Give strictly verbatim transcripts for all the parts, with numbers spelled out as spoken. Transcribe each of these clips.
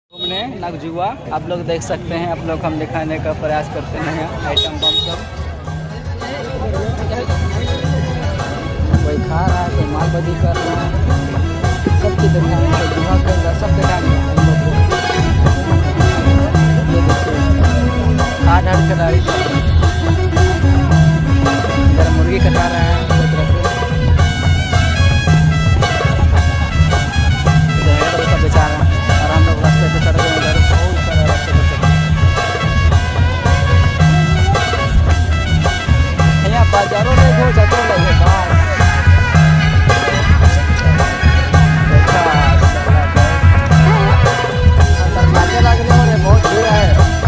घूमने नगजुआ आप लोग देख सकते हैं। आप लोग हम दिखाने का प्रयास करते हैं आइटम बम सब। कोई खा रहा है, कोई मालबाजी कर रहा है, सबकी दुकान जुआ कर रहा है, सब दुकान आठ आठ खिलाड़ी इधर मुर्गी कटा रहे हैं। बेचारा और हम लोग रास्ते पे चढ़ गए। इधर बहुत सारा रास्ते पे चढ़ यहाँ बाजारों में जो जगह लगे बाहर नाचे लग रहे हैं, बहुत भीड़ है।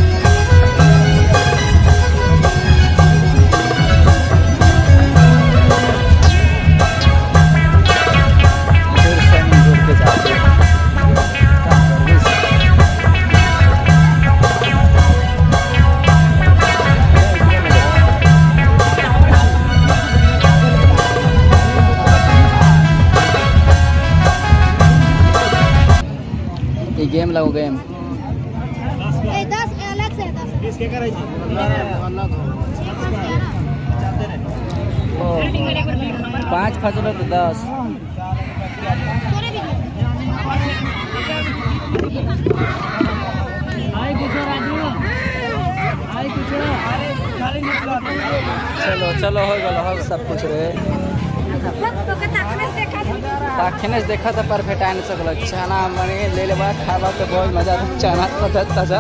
गेम लगो गेम पाँच फसलों तो दस। चलो चलो हो गया हो सब कुछ रहे। ताखिनेस देखा था पर फेटा नहीं सकल। चना मने ले ले बा खावा तो बहुत मजा था। चना ताजा ताजा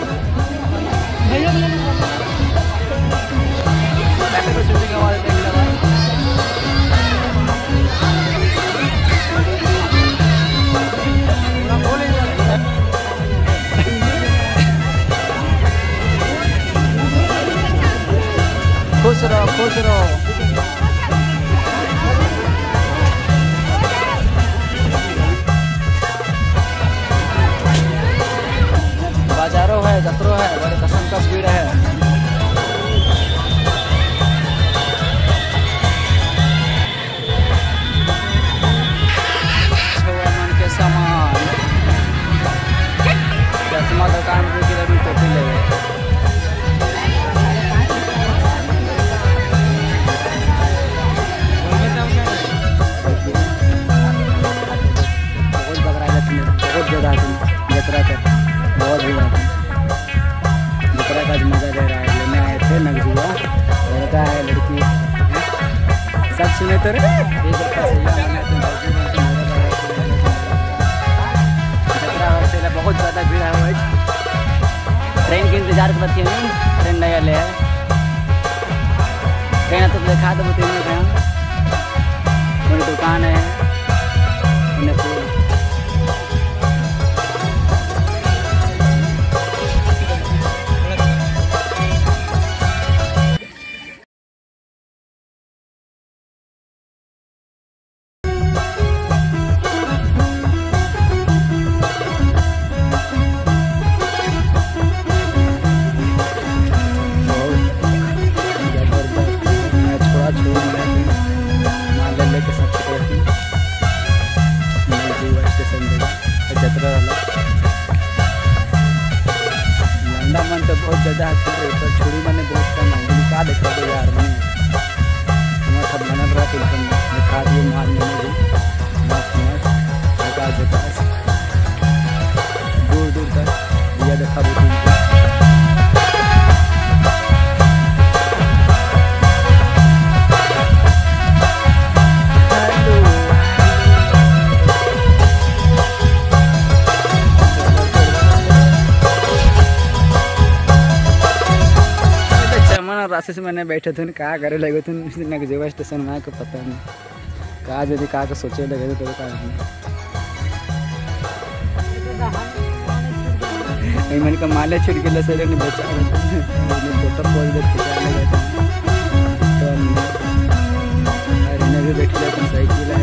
खुश रहो खुश रहो। बाजारों है, जत्रों है, बड़े कसम कस भीड़ है। मन के सामान चश्मा दुकान भी टोपी ले बहुत जगह यात्रा कर बहुत भी यात्रा का मजा ले रहा है। लेने आए थे नगजुआ, लड़का है लड़की है, सब सुने तो यात्रा बहुत ज़्यादा भीड़ है। ट्रेन के इंतजार करती है, ट्रेन नया ले है ट्रेन तो देखा दो तीन ट्रेन मेरी दुकान है उन्हें लंडा मन तो बहुत ज़्यादा पर छोड़ी मैंने बहुत कम है। का देखा दो यार मैंने हमारा सब मनल रहा तो दिखा दिए मार मैंने भी मस्त मस्त झकास झकास दूर दूर तक दिया देखा भी। रास्ते से मैंने बैठे थे कहा करे लगे थे नगजुआ स्टेशन में आके पता नहीं कहा यदि कहा के सोचे लगे थे तो मैंने का माले छुट गया से नहीं बचा फोटो पोज देख के बैठ